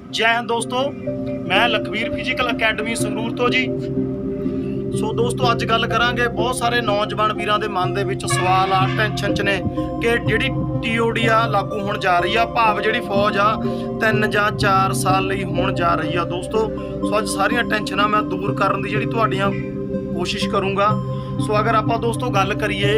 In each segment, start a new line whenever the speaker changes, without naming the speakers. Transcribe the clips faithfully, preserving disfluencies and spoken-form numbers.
जय हिंद दोस्तों, मैं लखवीर फिजिकल अकैडमी संगरूर तो जी। सो दोस्तों अज गल करांगे बहुत सारे नौजवान वीरां दे मन दे विच सवाल आ टेंशन च ने कि जिहड़ी टी ओ डी आ लागू होण जा रही आ, भाव जिहड़ी फौज आ तीन जां चार साल लई होण जा रही आ दोस्तों। सो अज सारियां टेंशनां मैं दूर करन दी जिहड़ी तुहाडीआं कोशिश करूँगा। सो अगर आपां दोस्तों गल करिए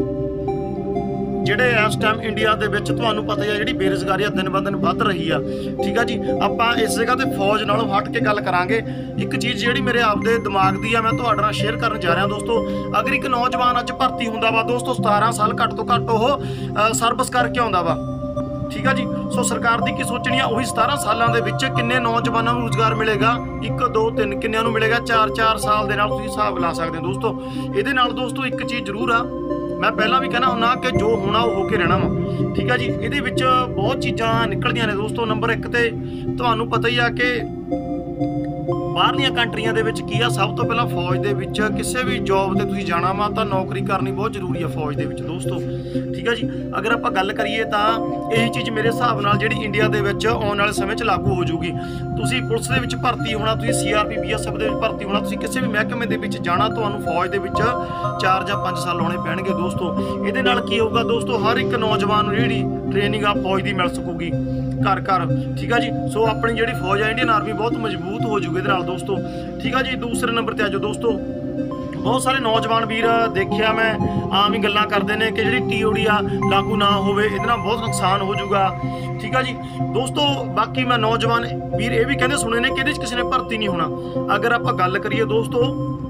ਜਿਹੜੇ ਇਸ ਟਾਈਮ ਇੰਡੀਆ ਦੇ ਵਿੱਚ ਤੁਹਾਨੂੰ ਪਤਾ ਹੀ ਆ ਜਿਹੜੀ ਬੇਰੁਜ਼ਗਾਰੀ ਆ ਦਿਨ ਬ ਦਿਨ ਵੱਧ ਰਹੀ ਆ। ਠੀਕ ਆ ਜੀ, ਆਪਾਂ ਇਸ ਜਗ੍ਹਾ ਤੇ ਫੌਜ ਨਾਲੋਂ ਹਟ ਕੇ ਗੱਲ ਕਰਾਂਗੇ। ਇੱਕ ਚੀਜ਼ ਜਿਹੜੀ ਮੇਰੇ ਆਪਦੇ ਦਿਮਾਗ ਦੀ ਆ ਮੈਂ ਤੁਹਾਡੇ ਨਾਲ ਸ਼ੇਅਰ ਕਰਨ ਜਾ ਰਿਹਾ ਦੋਸਤੋ। ਅਗਰ ਇੱਕ ਨੌਜਵਾਨ ਅੱਜ ਭਰਤੀ ਹੁੰਦਾ ਵਾ ਦੋਸਤੋ, ਸਤਾਰਾਂ ਸਾਲ ਘੱਟ ਤੋਂ ਘੱਟ ਉਹ ਸਰਵਿਸ ਕਰਕੇ ਆਉਂਦਾ ਵਾ। ਠੀਕ ਆ ਜੀ, ਸੋ ਸਰਕਾਰ ਦੀ ਕੀ ਸੋਚਣੀ ਆ, ਉਹੀ ਸਤਾਰਾਂ ਸਾਲਾਂ ਦੇ ਵਿੱਚ ਕਿੰਨੇ ਨੌਜਵਾਨਾਂ ਨੂੰ ਰੁਜ਼ਗਾਰ ਮਿਲੇਗਾ? ਇੱਕ ਦੋ ਤਿੰਨ ਕਿੰਨਿਆਂ ਨੂੰ ਮਿਲੇਗਾ? ਚਾਰ ਚਾਰ ਸਾਲ ਦੇ ਨਾਲ ਤੁਸੀਂ ਹਿਸਾਬ ਲਾ ਸਕਦੇ ਹੋ ਦੋਸਤੋ। ਇਹਦੇ ਨਾਲ ਦੋਸਤੋ ਇੱਕ ਚੀਜ਼ ਜ਼ਰੂਰ ਆ, मैं पहला भी कहना हुन्ना कि जो होना वो होके रहना वा। ठीक है जी, ये बहुत चीज़ा निकलदियां ने दोस्तों। नंबर एक तो तुहानूं पता ही आ कि बाहरलियां कंट्रियां दे विच की आ, सब तो पहला फौज दे विच किसी भी जॉब ते तुसीं जाना वा तां नौकरी करनी बहुत जरूरी है फौज दे विच दोस्तों। ठीक है जी, अगर आपां गल करिए तां यही चीज़ मेरे हिसाब नाल जिहड़ी इंडिया दे विच आउण वाले समय च लागू हो जूगी। तुसीं पुलिस दे विच भर्ती होना, तुसीं C R P B S F दे विच भर्ती होना, तुसीं किसी भी महकमे दे विच जाना, तुहानूं फौज दे विच चार जां पंज साल लाउणे पैणगे दोस्तों। इहदे नाल की होਊਗਾ दोस्तों, हर एक नौजवान नूं जिहड़ी ट्रेनिंग आ फौज दी मिल सकूगी घर घर। ठीक है जी, सो अपनी जिहड़ी फौज है इंडियन आर्मी बहुत मजबूत हो जूगी इहदे नाल दोस्तों। ठीक है जी, दूसरे नंबर ते आ जाओ दोस्तों। बहुत सारे नौजवान वीर देखिया मैं आम ही गल्लां करते हैं कि जी टी ओ डी आ लागू ना हो, बहुत नुकसान हो जूगा। ठीक है जी दोस्तों, बाकी मैं नौजवान वीर ये भी कहते सुने ने कि किसी ने भर्ती नहीं होना। अगर आप गल करिए दोस्तों,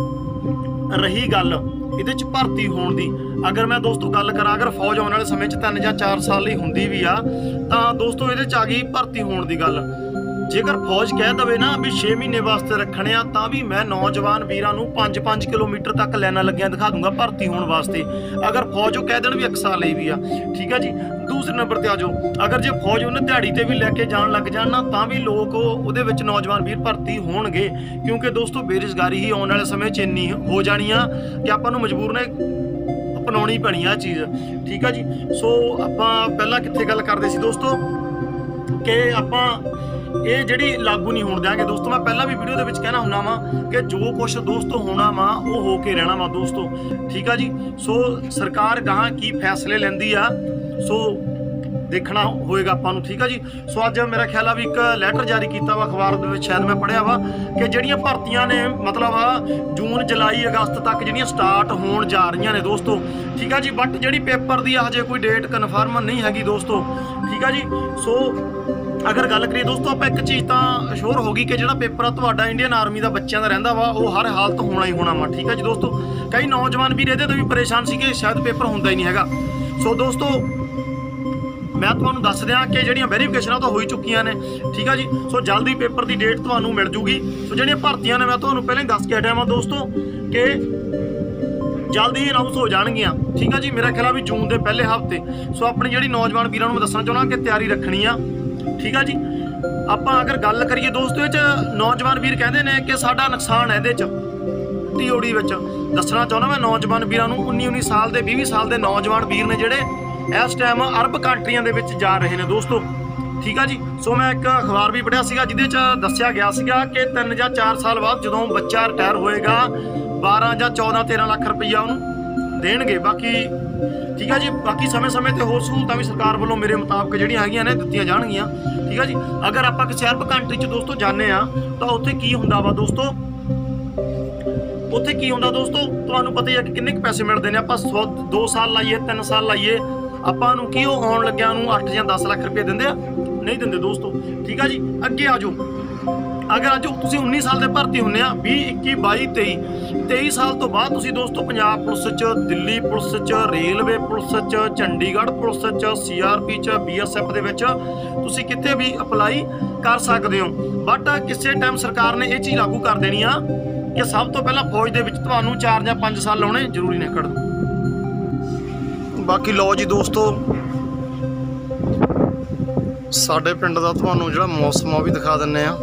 रही गल ਇਹਦੇ 'ਚ ਭਰਤੀ ਹੋਣ ਦੀ, ਅਗਰ ਮੈਂ ਦੋਸਤੋ ਗੱਲ ਕਰਾਂ, ਅਗਰ ਫੌਜ ਆਉਣ ਵਾਲੇ ਸਮੇਂ 'ਚ ਤਿੰਨ ਜਾਂ ਚਾਰ ਸਾਲ ਲਈ ਹੁੰਦੀ ਵੀ ਆ ਤਾਂ ਦੋਸਤੋ ਇਹਦੇ 'ਚ ਆ ਗਈ ਭਰਤੀ ਹੋਣ ਦੀ ਗੱਲ। ਜੇਕਰ ਫੌਜ ਕਹਿ ਦਵੇ ਨਾ ਵੀ ਛੇ ਮਹੀਨੇ ਵਾਸਤੇ ਰੱਖਣੇ ਆ, ਤਾਂ ਵੀ ਮੈਂ ਨੌਜਵਾਨ ਵੀਰਾਂ ਨੂੰ ਪੰਜ ਪੰਜ ਕਿਲੋਮੀਟਰ ਤੱਕ ਲਾਈਨਾਂ ਲੱਗੀਆਂ ਦਿਖਾ ਦੂੰਗਾ ਭਰਤੀ ਹੋਣ ਵਾਸਤੇ, ਅਗਰ ਫੌਜ ਉਹ ਕਹਿ ਦੇਣ ਵੀ ਇੱਕ ਸਾਲ ਲਈ ਵੀ ਆ। ਠੀਕ ਹੈ ਜੀ, ਦੂਸਰੇ ਨੰਬਰ ਤੇ ਆ ਜਾਓ, ਅਗਰ ਜੇ ਫੌਜ ਉਹਨੇ ਦਿਹਾੜੀ ਤੇ ਵੀ ਲੈ ਕੇ ਜਾਣ ਲੱਗ ਜਾਣ ਨਾ, ਤਾਂ ਵੀ ਲੋਕ ਉਹਦੇ ਵਿੱਚ ਨੌਜਵਾਨ ਵੀਰ ਭਰਤੀ ਹੋਣਗੇ। ਕਿਉਂਕਿ ਦੋਸਤੋ ਬੇਰੁਜ਼ਗਾਰੀ ਹੀ ਆਉਣ ਵਾਲੇ ਸਮੇਂ 'ਚ ਇੰਨੀ ਹੋ ਜਾਣੀ ਆ ਕਿ ਆਪਾਂ ਨੂੰ ਮਜਬੂਰ ਨੇ ਅਪਣਾਉਣੀ ਪੈਣੀ ਆ ਚੀਜ਼। ਠੀਕ ਆ ਜੀ, ਸੋ ਆਪਾਂ ਪਹਿਲਾਂ ਕਿੱਥੇ ਗੱਲ ਕਰਦੇ ਸੀ ਦੋਸਤੋ ਕਿ ਆਪਾਂ ਇਹ ਜਿਹੜੀ ਲਾਗੂ ਨਹੀਂ ਹੋਣ ਦਿਆਂਗੇ ਦੋਸਤੋ। ਮੈਂ ਪਹਿਲਾਂ ਵੀ ਵੀਡੀਓ ਦੇ ਵਿੱਚ ਕਹਿਣਾ ਹੁੰਦਾ ਵਾਂ ਕਿ ਜੋ ਕੁਛ ਦੋਸਤੋ ਹੋਣਾ ਵਾ ਉਹ ਹੋ ਕੇ ਰਹਿਣਾ ਵਾ ਦੋਸਤੋ। ਠੀਕ ਆ ਜੀ, ਸੋ ਸਰਕਾਰ ਗਾਹਾਂ ਕੀ ਫੈਸਲੇ ਲੈਂਦੀ ਆ ਸੋ ਦੇਖਣਾ ਹੋਏਗਾ ਆਪਾਂ ਨੂੰ। ਠੀਕ ਆ ਜੀ, ਸੋ ਅੱਜ ਮੇਰਾ ਖਿਆਲ ਆ ਵੀ ਇੱਕ ਲੈਟਰ ਜਾਰੀ ਕੀਤਾ ਵਾ ਅਖਬਾਰ ਦੇ ਵਿੱਚ, ਸ਼ਾਇਦ ਮੈਂ ਪੜ੍ਹਿਆ ਵਾ ਕਿ ਜਿਹੜੀਆਂ ਭਰਤੀਆਂ ਨੇ ਮਤਲਬ ਜੂਨ ਜੁਲਾਈ ਅਗਸਤ ਤੱਕ ਜਿਹੜੀਆਂ ਸਟਾਰਟ ਹੋਣ ਜਾ ਰਹੀਆਂ ਨੇ ਦੋਸਤੋ। ਠੀਕ ਆ ਜੀ, ਬਟ ਜਿਹੜੀ ਪੇਪਰ ਦੀ ਹਜੇ ਕੋਈ ਡੇਟ ਕਨਫਰਮ ਨਹੀਂ ਹੈਗੀ ਦੋਸਤੋ। ਠੀਕ ਆ ਜੀ, ਸੋ ਅਗਰ ਗੱਲ ਕਰੀਏ ਦੋਸਤੋ, ਆਪਾਂ ਇੱਕ ਚੀਜ਼ ਤਾਂ ਸ਼ੋਰ ਹੋ ਗਈ ਕਿ ਜਿਹੜਾ ਪੇਪਰ ਆ ਤੁਹਾਡਾ ਇੰਡੀਅਨ ਆਰਮੀ ਦਾ ਬੱਚਿਆਂ ਦਾ ਰਹਿੰਦਾ ਵਾ ਉਹ ਹਰ ਹਾਲਤ ਹੋਣਾ ਹੀ ਹੋਣਾ ਵਾ। ਠੀਕ ਹੈ ਜੀ ਦੋਸਤੋ, ਕਈ ਨੌਜਵਾਨ ਵੀਰ ਇਹਦੇ ਤੋਂ ਵੀ ਪਰੇਸ਼ਾਨ ਸੀ ਕਿ ਸ਼ਾਇਦ ਪੇਪਰ ਹੁੰਦਾ ਹੀ ਨਹੀਂ ਹੈਗਾ। ਸੋ ਦੋਸਤੋ ਮੈਂ ਤੁਹਾਨੂੰ ਦੱਸ ਦਿਆਂ ਕਿ ਜਿਹੜੀਆਂ ਵੈਰੀਫਿਕੇਸ਼ਨਾਂ ਤਾਂ ਹੋ ਹੀ ਚੁੱਕੀਆਂ ਨੇ। ਠੀਕ ਆ ਜੀ, ਸੋ ਜਲਦੀ ਪੇਪਰ ਦੀ ਡੇਟ ਤੁਹਾਨੂੰ ਮਿਲ ਜੂਗੀ। ਸੋ ਜਿਹੜੀਆਂ ਭਰਤੀਆਂ ਨੇ ਮੈਂ ਤੁਹਾਨੂੰ ਪਹਿਲਾਂ ਹੀ ਦੱਸ ਕੇ ਹਟਿਆ ਵਾਂ ਦੋਸਤੋ ਕਿ ਜਲਦੀ ਹੀ ਅਨਾਊਂਸ ਹੋ ਜਾਣਗੀਆਂ। ਠੀਕ ਆ ਜੀ, ਮੇਰਾ ਖਿਆਲ ਆ ਵੀ ਜੂਨ ਦੇ ਪਹਿਲੇ ਹਫ਼ਤੇ। ਸੋ ਆਪਣੀ ਜਿਹੜੀ ਨੌਜਵਾਨ ਵੀਰਾਂ ਨੂੰ ਮੈਂ ਦੱਸਣਾ ਚਾਹੁੰਦਾ ਕਿ ਤਿਆਰੀ ਰੱਖਣੀ ਆ। ਠੀਕ ਆ ਜੀ, ਆਪਾਂ ਅਗਰ ਗੱਲ ਕਰੀਏ ਦੋਸਤੋ, ਇਹ 'ਚ ਨੌਜਵਾਨ ਵੀਰ ਕਹਿੰਦੇ ਨੇ ਕਿ ਸਾਡਾ ਨੁਕਸਾਨ ਹੈ ਇਹਦੇ 'ਚ ਟੀ ਓ ਡੀ ਵਿੱਚ। ਦੱਸਣਾ ਚਾਹੁੰਦਾ ਮੈਂ ਨੌਜਵਾਨ ਵੀਰਾਂ ਨੂੰ, ਉੱਨੀ ਉੱਨੀ ਸਾਲ ਦੇ ਵੀਹ ਵੀਹ ਸਾਲ ਦੇ ਨੌਜਵਾਨ ਵੀਰ ਨੇ ਜਿਹੜੇ ਇਸ ਟਾਈਮ ਅਰਬ ਕੰਟਰੀਆਂ ਦੇ ਵਿੱਚ ਜਾ ਰਹੇ ਨੇ ਦੋਸਤੋ। ਠੀਕ ਆ ਜੀ, ਸੋ ਮੈਂ ਇੱਕ ਅਖਬਾਰ ਵੀ ਪੜ੍ਹਿਆ ਸੀਗਾ ਜਿਹਦੇ 'ਚ ਦੱਸਿਆ ਗਿਆ ਸੀਗਾ ਕਿ ਤਿੰਨ ਜਾਂ ਚਾਰ ਸਾਲ ਬਾਅਦ ਜਦੋਂ ਬੱਚਾ ਰਿਟਾਇਰ ਹੋਏਗਾ ਬਾਰਾਂ ਜਾਂ ਚੌਦਾਂ ਤੇਰਾਂ ਲੱਖ ਰੁਪਈਆ ਉਹਨੂੰ ਦੇਣਗੇ। ਬਾਕੀ ਠੀਕ ਆ ਜੀ, ਬਾਕੀ ਸਮੇਂ ਸਮੇਂ ਤੇ ਹੋਰ ਸਹੂਲਤਾਂ ਵੀ ਸਰਕਾਰ ਵੱਲੋਂ ਮੇਰੇ ਮੁਤਾਬਕ ਜਿਹੜੀਆਂ ਹੈਗੀਆਂ ਨੇ ਦਿੱਤੀਆਂ ਜਾਣਗੀਆਂ। ਠੀਕ ਆ ਜੀ, ਅਗਰ ਆਪਾਂ ਕਿਸੇ ਅਰਬ ਕੰਟਰੀ 'ਚ ਦੋਸਤੋ ਜਾਂਦੇ ਆ ਤਾਂ ਉੱਥੇ ਕੀ ਹੁੰਦਾ ਵਾ ਦੋਸਤੋ, ਉੱਥੇ ਕੀ ਹੁੰਦਾ ਦੋਸਤੋ ਤੁਹਾਨੂੰ ਪਤਾ ਹੀ ਆ ਕਿ ਕਿੰਨੇ ਕੁ ਪੈਸੇ ਮਿਲਦੇ ਨੇ। ਆਪਾਂ ਸੌ ਦੋ ਸਾਲ ਲਾਈਏ ਤਿੰਨ ਸਾਲ ਲਾਈਏ, ਆਪਾਂ ਨੂੰ ਕੀ ਉਹ ਆਉਣ ਲੱਗਿਆ ਨੂੰ ਅੱਠ ਜਾਂ ਦਸ ਲੱਖ ਰੁਪਏ ਦਿੰਦੇ ਆ? ਨਹੀਂ ਦਿੰਦੇ ਦੋਸਤੋ। ਠੀਕ ਆ ਜੀ, ਅੱਗੇ ਆ ਜਾਓ, ਅਗਰ ਅੱਜ ਤੁਸੀਂ ਉੱਨੀ ਸਾਲ ਦੇ ਭਰਤੀ ਹੁੰਦੇ ਆ, ਵੀਹ ਇੱਕੀ ਬਾਈ ਤੇਈ ਤੇਈ ਸਾਲ ਤੋਂ ਬਾਅਦ ਤੁਸੀਂ ਦੋਸਤੋ ਪੰਜਾਬ ਪੁਲਿਸ 'ਚ, ਦਿੱਲੀ ਪੁਲਿਸ 'ਚ, ਰੇਲਵੇ ਪੁਲਿਸ 'ਚ, ਚੰਡੀਗੜ੍ਹ ਪੁਲਿਸ 'ਚ, ਸੀ ਆਰ ਪੀ 'ਚ, ਬੀ ਐਸ ਐਫ ਦੇ ਵਿੱਚ ਤੁਸੀਂ ਕਿਤੇ ਵੀ ਅਪਲਾਈ ਕਰ ਸਕਦੇ ਹੋ। ਬਟ ਕਿਸੇ ਟਾਈਮ ਸਰਕਾਰ ਨੇ ਇਹ ਚੀਜ਼ ਲਾਗੂ ਕਰ ਦੇਣੀ ਆ ਕਿ ਸਭ ਤੋਂ ਪਹਿਲਾਂ ਫੌਜ ਦੇ ਵਿੱਚ ਤੁਹਾਨੂੰ ਚਾਰ ਜਾਂ ਪੰਜ ਸਾਲ ਲਾਉਣੇ ਜ਼ਰੂਰੀ ਨੇ। ਕੱਢ ਦਿਓ। ਬਾਕੀ ਲਓ ਜੀ ਦੋਸਤੋ, ਸਾਡੇ ਪਿੰਡ ਦਾ ਤੁਹਾਨੂੰ ਜਿਹੜਾ ਮੌਸਮ ਆ ਵੀ ਦਿਖਾ ਦਿੰਨੇ ਆ।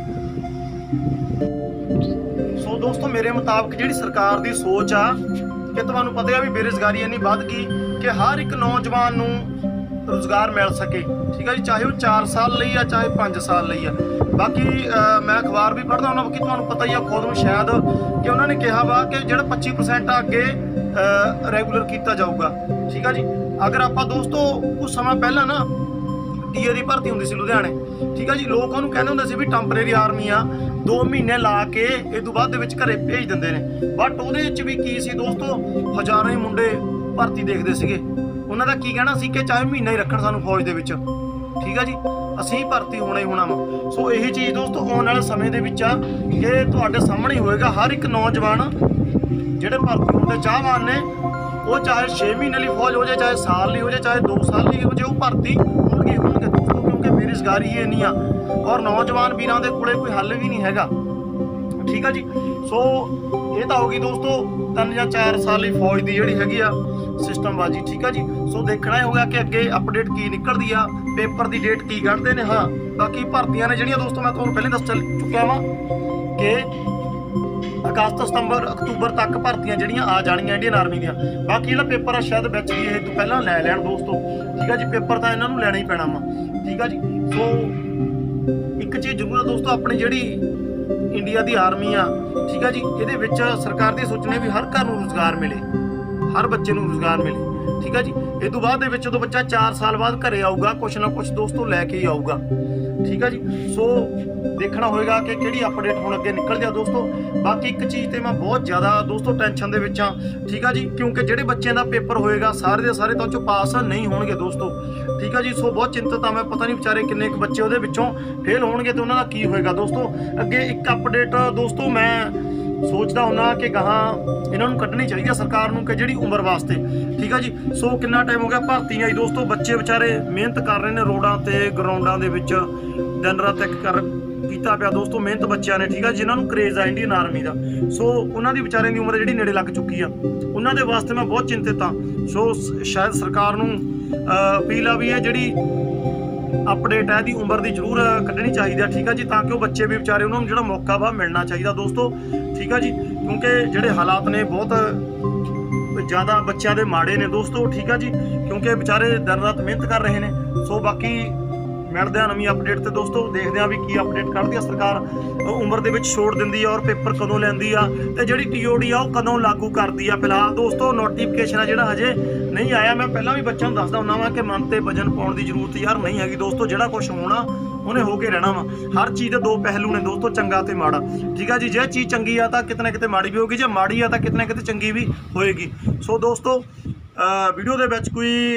ਸੋ ਦੋਸਤੋ ਮੇਰੇ ਮੁਤਾਬਕ ਜਿਹੜੀ ਸਰਕਾਰ ਦੀ ਸੋਚ ਆ ਕਿ ਤੁਹਾਨੂੰ ਪਤਾ ਹੈ ਵੀ ਬੇਰੁਜ਼ਗਾਰੀ ਇੰਨੀ ਵੱਧ ਗਈ ਕਿ ਹਰ ਇੱਕ ਨੌਜਵਾਨ ਨੂੰ ਰੁਜ਼ਗਾਰ ਮਿਲ ਸਕੇ, ਠੀਕ ਹੈ ਜੀ, ਚਾਹੇ ਉਹ ਚਾਰ ਸਾਲ ਲਈ ਆ ਚਾਹੇ ਪੰਜ ਸਾਲ ਲਈ ਆ। ਬਾਕੀ ਅ, ਮੈਂ ਅਖਬਾਰ ਵੀ ਪੜ੍ਹਦਾ ਹੁੰਦਾ, ਬਾਕੀ ਤੁਹਾਨੂੰ ਪਤਾ ਹੀ ਆ ਖੁਦ ਨੂੰ ਸ਼ਾਇਦ ਕਿ ਉਹਨਾਂ ਨੇ ਕਿਹਾ ਵਾ ਕਿ ਜਿਹੜਾ ਪੱਚੀ ਪਰਸੈਂਟ ਆ ਅੱਗੇ ਰੈਗੂਲਰ ਕੀਤਾ ਜਾਊਗਾ, ਠੀਕ ਆ ਜੀ। ਅਗਰ ਆਪਾਂ ਦੋਸਤੋ ਕੁਝ ਸਮਾਂ ਪਹਿਲਾਂ ਨਾ ਡੀਏ ਦੀ ਭਰਤੀ ਹੁੰਦੀ ਸੀ ਲੁਧਿਆਣੇ, ਠੀਕ ਆ ਜੀ, ਲੋਕ ਉਹਨੂੰ ਕਹਿੰਦੇ ਹੁੰਦੇ ਸੀ ਵੀ ਟੈਂਪਰੇਰੀ ਆਰਮੀ ਆ, ਦੋ ਮਹੀਨੇ ਲਾ ਕੇ ਇਹ ਤੋਂ ਬਾਅਦ ਦੇ ਵਿੱਚ ਘਰੇ ਭੇਜ ਦਿੰਦੇ ਨੇ। ਬਟ ਉਹਦੇ ਵਿੱਚ ਵੀ ਕੀ ਸੀ ਦੋਸਤੋ, ਹਜ਼ਾਰਾਂ ਹੀ ਮੁੰਡੇ ਭਰਤੀ ਦੇਖਦੇ ਸੀਗੇ। ਉਹਨਾਂ ਦਾ ਕੀ ਕਹਿਣਾ ਸੀ ਕਿ ਚਾਹੇ ਮਹੀਨਾ ਹੀ ਰੱਖਣ ਸਾਨੂੰ ਫੌਜ ਦੇ ਵਿੱਚ, ਠੀਕ ਆ ਜੀ, ਅਸੀਂ ਭਰਤੀ ਹੋਣਾ ਹੀ ਹੋਣਾ ਵਾ। ਸੋ ਇਹੀ ਚੀਜ਼ ਦੋਸਤੋ ਆਉਣ ਵਾਲੇ ਸਮੇਂ ਦੇ ਵਿੱਚ ਆ ਕਿ ਤੁਹਾਡੇ ਸਾਹਮਣੇ ਹੀ ਹੋਏਗਾ। ਹਰ ਇੱਕ ਨੌਜਵਾਨ ਜਿਹੜੇ ਭਰਤੀ ਹੋਣ ਦੇ ਚਾਹਵਾਨ ਨੇ, ਉਹ ਚਾਹੇ ਛੇ ਮਹੀਨੇ ਲਈ ਫੌਜ ਹੋ ਜਾਏ, ਚਾਹੇ ਸਾਲ ਲਈ ਹੋ ਜਾਏ, ਚਾਹੇ ਦੋ ਸਾਲ ਲਈ ਹੋ ਜਾਏ, ਉਹ ਭਰਤੀ ਹੋਣਗੇ ਹੋਣਗੇ ਦੋਸਤੋ, ਕਿਉਂਕਿ ਬੇਰੁਜ਼ਗਾਰੀ ਹੀ ਇੰਨੀ ਆ ਔਰ ਨੌਜਵਾਨ ਵੀਰਾਂ ਦੇ ਕੋਲੇ ਕੋਈ ਹੱਲ ਵੀ ਨਹੀਂ ਹੈਗਾ, ਠੀਕ ਆ ਜੀ। ਸੋ ਇਹ ਤਾਂ ਹੋ ਗਈ ਦੋਸਤੋ ਤਿੰਨ ਜਾਂ ਚਾਰ ਸਾਲ ਲਈ ਫੌਜ ਦੀ ਜਿਹੜੀ ਹੈਗੀ ਆ ਸਿਸਟਮਬਾਜੀ, ਠੀਕ ਆ ਜੀ। ਸੋ ਦੇਖਣਾ ਹੀ ਹੋਗਾ ਕਿ ਅੱਗੇ ਅਪਡੇਟ ਕੀ ਨਿਕਲਦੀ ਆ, ਪੇਪਰ ਦੀ ਡੇਟ ਕੀ ਕੱਢਦੇ ਨੇ। ਹਾਂ, ਬਾਕੀ ਭਰਤੀਆਂ ਨੇ ਜਿਹੜੀਆਂ ਦੋਸਤੋ ਮੈਂ ਤੁਹਾਨੂੰ ਪਹਿਲਾਂ ਦੱਸ ਚੱਲ ਚੁੱਕਿਆ ਵਾਂ ਕਿ ਅਗਸਤ ਸਤੰਬਰ ਅਕਤੂਬਰ ਤੱਕ ਭਰਤੀਆਂ ਜਿਹੜੀਆਂ ਆ ਜਾਣੀਆਂ ਇੰਡੀਅਨ ਆਰਮੀ ਦੀਆਂ। ਬਾਕੀ ਜਿਹੜਾ ਪੇਪਰ ਆ ਸ਼ਾਇਦ ਵਿੱਚ ਵੀ ਇਹ ਤੋਂ ਪਹਿਲਾਂ ਲੈ ਲੈਣ ਦੋਸਤੋ, ਠੀਕ ਆ ਜੀ, ਪੇਪਰ ਤਾਂ ਇਹਨਾਂ ਨੂੰ ਲੈਣਾ ਹੀ ਪੈਣਾ ਵਾ, ਠੀਕ ਆ ਜੀ। ਸੋ ਇੱਕ ਚੀਜ਼ ਜ਼ਰੂਰ ਆ ਦੋਸਤੋ, ਆਪਣੀ ਜਿਹੜੀ ਇੰਡੀਆ ਦੀ ਆਰਮੀ ਆ, ਠੀਕ ਆ ਜੀ, ਇਹਦੇ ਵਿੱਚ ਸਰਕਾਰ ਦੀ ਸੋਚਣੀ ਵੀ ਹਰ ਘਰ ਨੂੰ ਰੁਜ਼ਗਾਰ ਮਿਲੇ, ਹਰ ਬੱਚੇ ਨੂੰ ਰੁਜ਼ਗਾਰ ਮਿਲੇ, ਠੀਕ ਆ ਜੀ। ਇਹ ਤੋਂ ਬਾਅਦ ਦੇ ਵਿੱਚ ਜਦੋਂ ਬੱਚਾ ਚਾਰ ਸਾਲ ਬਾਅਦ ਘਰੇ ਆਊਗਾ ਕੁਛ ਨਾ ਕੁਛ ਦੋਸਤੋ ਲੈ ਕੇ ਹੀ ਆਊਗਾ, ਠੀਕ ਆ ਜੀ। ਸੋ ਦੇਖਣਾ ਹੋਏਗਾ ਕਿ ਕਿਹੜੀ ਅਪਡੇਟ ਹੁਣ ਅੱਗੇ ਨਿਕਲਦੀ ਆ ਦੋਸਤੋ। ਬਾਕੀ ਇੱਕ ਚੀਜ਼ ਤੇ ਮੈਂ ਬਹੁਤ ਜ਼ਿਆਦਾ ਦੋਸਤੋ ਟੈਨਸ਼ਨ ਦੇ ਵਿੱਚ ਆ, ਠੀਕ ਆ ਜੀ, ਕਿਉਂਕਿ ਜਿਹੜੇ ਬੱਚਿਆਂ ਦਾ ਪੇਪਰ ਹੋਏਗਾ ਸਾਰੇ ਦੇ ਸਾਰੇ ਤਾਂ ਉਹ 'ਚੋਂ ਪਾਸ ਨਹੀਂ ਹੋਣਗੇ ਦੋਸਤੋ, ਠੀਕ ਆ ਜੀ। ਸੋ ਬਹੁਤ ਚਿੰਤਤ ਆ ਮੈਂ, ਪਤਾ ਨਹੀਂ ਵਿਚਾਰੇ ਕਿੰਨੇ ਕੁ ਬੱਚੇ ਉਹਦੇ ਵਿੱਚੋਂ ਫੇਲ ਹੋਣਗੇ ਤੇ ਉਹਨਾਂ ਦਾ ਕੀ ਹੋਏਗਾ ਦੋਸਤੋ। ਅੱਗੇ ਇੱਕ ਅਪਡੇਟ ਦੋਸਤੋ ਮੈਂ ਸੋਚਦਾ ਹੁੰਦਾ ਕਿ ਗਾਹਾਂ ਇਹਨਾਂ ਨੂੰ ਕੱਢਣੀ ਚਾਹੀਦੀ ਆ ਸਰਕਾਰ ਨੂੰ ਕਿ ਜਿਹੜੀ ਉਮਰ ਵਾਸਤੇ, ਠੀਕ ਆ ਜੀ। ਸੋ ਕਿੰਨਾ ਟਾਈਮ ਹੋ ਗਿਆ ਭਰਤੀ ਆਈ ਦੋਸਤੋ, ਬੱਚੇ ਵਿਚਾਰੇ ਮਿਹਨਤ ਕਰ ਰਹੇ ਨੇ ਰੋਡਾਂ ਤੇ ਗਰਾਊਂਡਾਂ ਦੇ ਵਿੱਚ, ਦਿਨ ਰਾਤ ਇੱਕ ਕਰ ਕੀਤਾ ਪਿਆ ਦੋਸਤੋ ਮਿਹਨਤ ਬੱਚਿਆਂ ਨੇ, ਠੀਕ ਆ, ਜਿਨ੍ਹਾਂ ਨੂੰ ਕਰੇਜ਼ ਆ ਇੰਡੀਅਨ ਆਰਮੀ ਦਾ। ਸੋ ਉਹਨਾਂ ਦੀ ਵਿਚਾਰਿਆਂ ਦੀ ਉਮਰ ਜਿਹੜੀ ਨੇੜੇ ਲੱਗ ਚੁੱਕੀ ਆ, ਉਹਨਾਂ ਦੇ ਵਾਸਤੇ ਮੈਂ ਬਹੁਤ ਚਿੰਤਤ ਆ। ਸੋ ਸ਼ਾਇਦ ਸਰਕਾਰ ਨੂੰ ਅਪੀਲ ਆ ਵੀ ਇਹ ਜਿਹੜੀ ਅਪਡੇਟ ਹੈ ਇਹਦੀ ਉਮਰ ਦੀ ਜ਼ਰੂਰ ਕੱਢਣੀ ਚਾਹੀਦੀ ਆ, ਠੀਕ ਆ ਜੀ, ਤਾਂ ਕਿ ਉਹ ਬੱਚੇ ਵੀ ਵਿਚਾਰੇ ਉਹਨਾਂ ਨੂੰ ਜਿਹੜਾ ਮੌਕਾ ਵਾ ਮਿਲਣਾ ਚਾਹੀਦਾ ਦੋਸਤੋ, ਠੀਕ ਆ ਜੀ। ਕਿਉਂਕਿ ਜਿਹੜੇ ਹਾਲਾਤ ਨੇ ਬਹੁਤ ਜ਼ਿਆਦਾ ਬੱਚਿਆਂ ਦੇ ਮਾੜੇ ਨੇ ਦੋਸਤੋ, ਠੀਕ ਆ ਜੀ, ਕਿਉਂਕਿ ਵਿਚਾਰੇ ਦਿਨ ਰਾਤ ਮਿਹਨਤ ਕਰ ਰਹੇ ਨੇ। ਸੋ ਬਾਕੀ ਮਿਲਦੇ ਆ ਨਵੀਂ ਅਪਡੇਟ ਤੇ ਦੋਸਤੋ, ਦੇਖਦੇ ਆ ਵੀ ਕੀ ਅਪਡੇਟ ਕੱਢਦੀ ਆ ਸਰਕਾਰ, ਉਮਰ ਦੇ ਵਿੱਚ ਛੋੜ ਦਿੰਦੀ ਆ ਔਰ ਪੇਪਰ ਕਦੋਂ ਲੈਂਦੀ ਆ ਤੇ ਜਿਹੜੀ ਟੀਓਡੀ ਆ ਉਹ ਕਦੋਂ ਲਾਗੂ ਕਰਦੀ ਆ। ਫਿਲਹਾਲ ਦੋਸਤੋ ਨੋਟੀਫਿਕੇਸ਼ਨ ਆ ਜਿਹੜਾ ਹਜੇ ਨਹੀਂ ਆਇਆ। ਮੈਂ ਪਹਿਲਾਂ ਵੀ ਬੱਚਿਆਂ ਨੂੰ ਦੱਸਦਾ ਹੁੰਦਾ ਵਾਂ ਕਿ ਮਨ ਤੇ ਵਜਨ ਪਾਉਣ ਦੀ ਜ਼ਰੂਰਤ ਯਾਰ ਨਹੀਂ ਹੈਗੀ ਦੋਸਤੋ, ਜਿਹੜਾ ਕੁਝ ਹੋਣਾ ਉਹਨੇ ਹੋ ਕੇ ਰਹਿਣਾ ਵਾ। ਹਰ ਚੀਜ਼ ਦੇ ਦੋ ਪਹਿਲੂ ਨੇ ਦੋਸਤੋ, ਚੰਗਾ ਤੇ ਮਾੜਾ, ਠੀਕ ਆ ਜੀ। ਜੇ ਚੀਜ਼ ਚੰਗੀ ਆ ਤਾਂ ਕਿਤੇ ਨਾ ਕਿਤੇ ਮਾੜੀ ਵੀ ਹੋਗੀ, ਜੇ ਮਾੜੀ ਆ ਤਾਂ ਕਿਤੇ ਨਾ ਕਿਤੇ ਚੰਗੀ ਵੀ ਹੋਏਗੀ। ਸੋ ਦੋਸਤੋ ਵੀਡੀਓ ਦੇ ਵਿੱਚ ਕੋਈ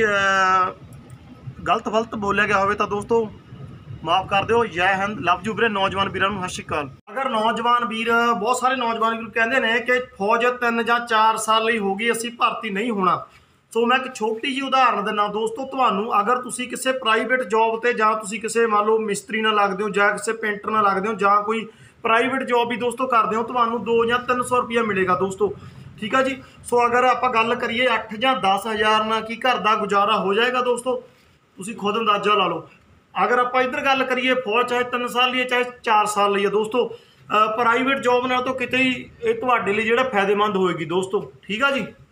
ਗਲਤ ਫਲਤ ਬੋਲਿਆ ਗਿਆ ਹੋਵੇ ਤਾਂ ਦੋਸਤੋ ਮਾਫ ਕਰ ਦਿਓ। ਜੈ ਹਿੰਦ, ਲਵ ਯੂ ਵੀਰੇ। ਨੌਜਵਾਨ ਵੀਰਾਂ ਨੂੰ ਸਤਿ ਸ਼੍ਰੀ ਅਕਾਲ। ਅਗਰ ਨੌਜਵਾਨ ਵੀਰ, ਬਹੁਤ ਸਾਰੇ ਨੌਜਵਾਨ ਵੀਰ ਕਹਿੰਦੇ ਨੇ ਕਿ ਫੌਜ ਤਿੰਨ ਜਾਂ ਚਾਰ ਸਾਲ ਲਈ ਹੋ ਗਈ, ਅਸੀਂ ਭਰਤੀ ਨਹੀਂ ਹੋਣਾ। ਸੋ ਮੈਂ ਇੱਕ ਛੋਟੀ ਜਿਹੀ ਉਦਾਹਰਨ ਦਿੰਦਾ ਦੋਸਤੋ ਤੁਹਾਨੂੰ। ਅਗਰ ਤੁਸੀਂ ਕਿਸੇ ਪ੍ਰਾਈਵੇਟ ਜੋਬ ਤੇ ਜਾਂ ਤੁਸੀਂ ਕਿਸੇ ਮੰਨ ਲਓ ਮਿਸਤਰੀ ਨਾਲ ਲੱਗਦੇ ਹੋ ਜਾਂ ਕਿਸੇ ਪੇਂਟਰ ਨਾਲ ਲੱਗਦੇ ਹੋ ਜਾਂ ਕੋਈ ਪ੍ਰਾਈਵੇਟ ਜੋਬ ਵੀ ਦੋਸਤੋ ਕਰਦੇ ਹੋ, ਤੁਹਾਨੂੰ ਦੋ ਜਾਂ ਤਿੰਨ ਸੌ ਰੁਪਇਆ ਮਿਲੇਗਾ ਦੋਸਤੋ, ਠੀਕ ਆ ਜੀ। ਸੋ ਅਗਰ ਆਪਾਂ ਗੱਲ ਕਰੀਏ ਅੱਠ ਜਾਂ ਦਸ ਹਜ਼ਾਰ ਨਾਲ ਕੀ ਘਰ ਦਾ ਗੁਜ਼ਾਰਾ ਹੋ ਜਾਏਗਾ ਦੋਸਤੋ, ਤੁਸੀਂ ਖੁਦ ਅੰਦਾਜ਼ਾ ਲਾ ਲਓ। ਅਗਰ ਆਪਾਂ ਇੱਧਰ ਗੱਲ ਕਰੀਏ ਫੌਜ ਚਾਹੇ ਤਿੰਨ ਸਾਲ ਲਈ ਚਾਹੇ ਚਾਰ ਸਾਲ ਲਈ ਹੈ ਦੋਸਤੋ, ਪ੍ਰਾਈਵੇਟ ਜੋਬ ਨਾਲ ਤਾਂ ਕਿਤੇ ਹੀ ਇਹ ਤੁਹਾਡੇ ਲਈ ਜਿਹੜਾ ਫਾਇਦੇਮੰਦ ਹੋਏਗੀ ਦੋਸਤੋ, ਠੀਕ ਆ ਜੀ।